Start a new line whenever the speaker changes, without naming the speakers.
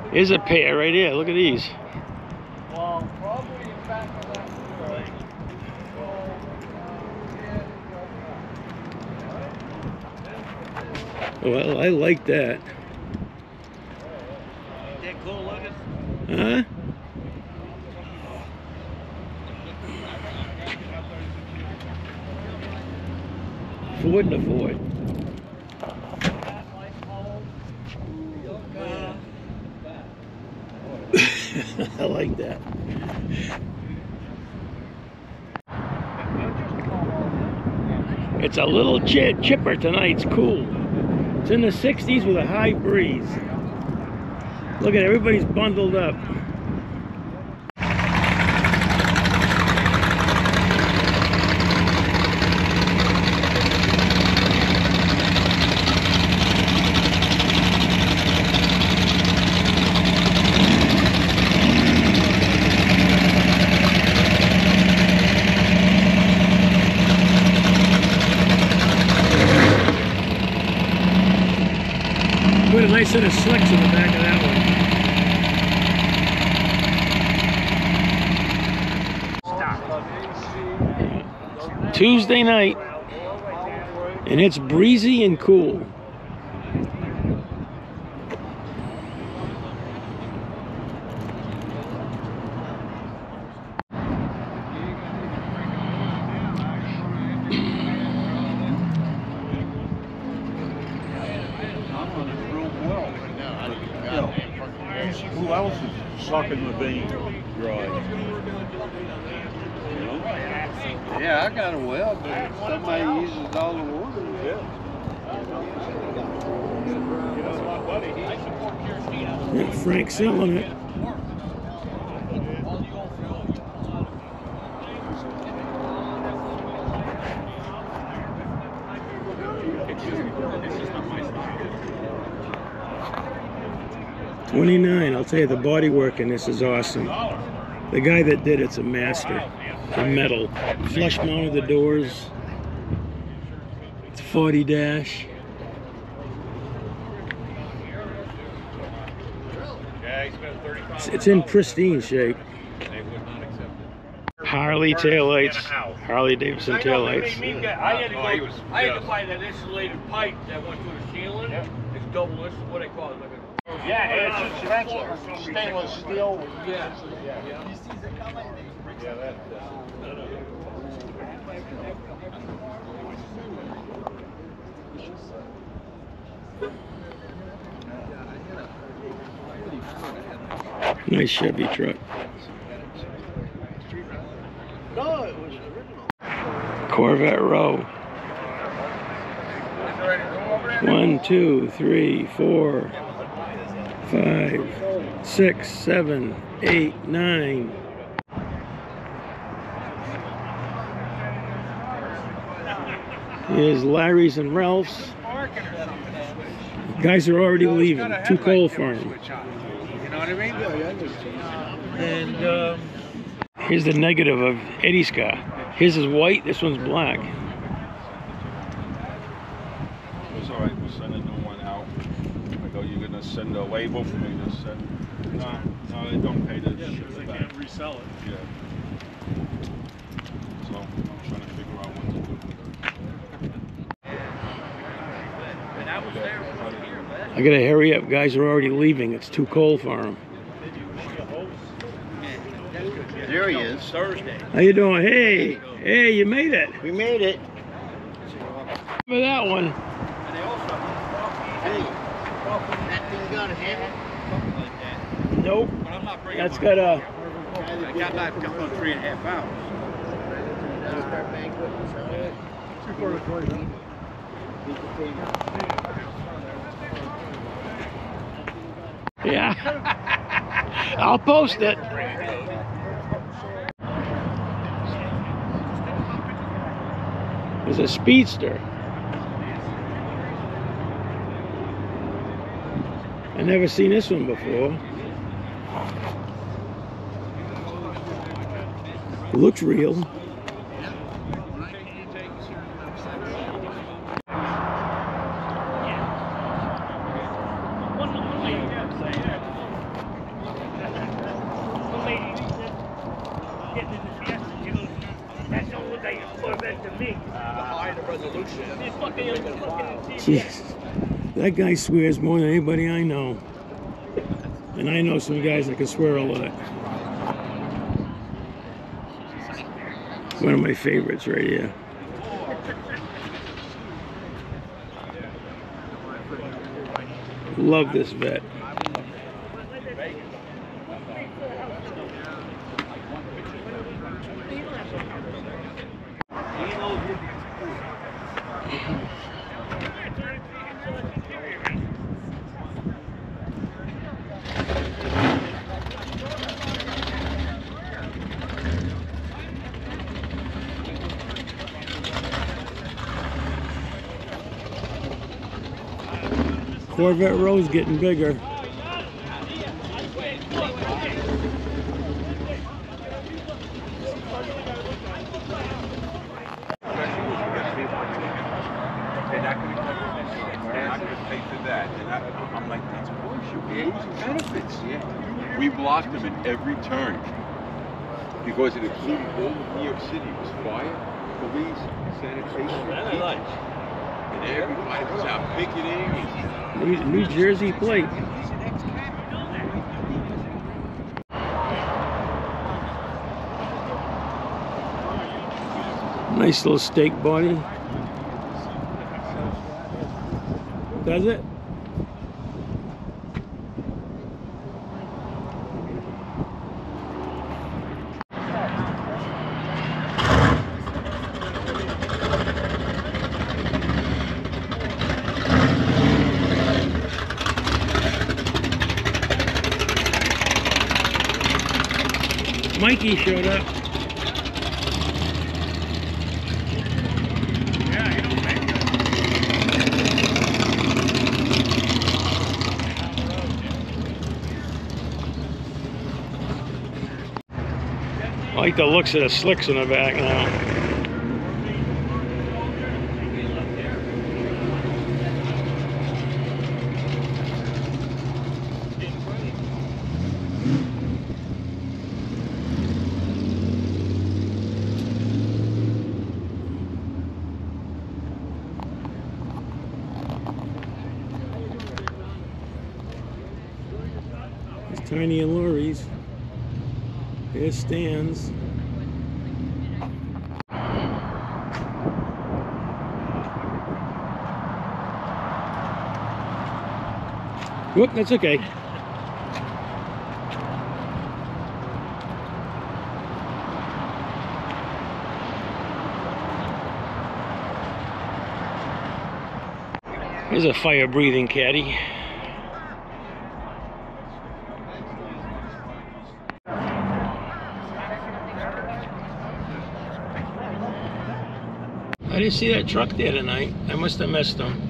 Here's a pair right here. Look at these.
Well, probably in back of that right.
Well, I like that.
That cool looking?
Huh? Ford and a Ford. I like that. It's a little chipper tonight. It's cool. It's in the 60s with a high breeze. Look at everybody's bundled up. Put a nice set of slicks in the back of that one. Tuesday night, and it's breezy and cool.
Who else is sucking the vein dry?
Yeah, I got a well, but somebody uses all the water.
Yeah, Frank's selling it. $29. I'll tell you, the body work in this is awesome. The guy that did it's a master. The metal. Flush mounted the doors. It's 40 dash. It's in pristine shape. Harley taillights. Harley Davidson taillights.
I had to buy that insulated pipe that went through the ceiling. It's double, this is what I call it.
Yeah, it's stainless steel.
Yeah.
Nice Chevy truck.
No, it was original.
Corvette row. 1, 2, 3, 4, 5, 6, 7, 8, 9. Here's Larry's and Ralph's. Guys are already leaving. Too cold for them.
You know what I mean?
And
Here's the negative of Eddie's car. His is white, this one's black.
It's all right, we'll send a new one out. I go, you're gonna send a label for me to send. No, they don't pay this. Yeah, because they can't resell it. Yeah. So I'm trying to figure out what to do.
I gotta hurry up. Guys are already leaving. It's too cold for them.
There he is.
Thursday.
How you doing? Hey, hey, you made it.
We made it.
Remember that one?
Hey, that thing got a handle?
Nope. That's got a.
I got that on 3.5 hours.
Yeah. I'll post it. There's a speedster. I never seen this one before. Looks real. Jeez. That guy swears more than anybody I know. And I know some guys that can swear a lot. One of my favorites right here. Love this vet. Corvette Row's getting bigger.
I'm like, that's bullshit. We're losing benefits. Yeah. We blocked them at every turn because it included all of New York City. It was fire, police, sanitation, and everybody was out picketing.
New Jersey plate. Nice little steak body. Does it? Mikey showed up. I like the looks of the slicks in the back now. It's tiny lorries. Here stands. Whoop, that's okay. Here's a fire-breathing caddy. I didn't see that truck there tonight. I must have missed them.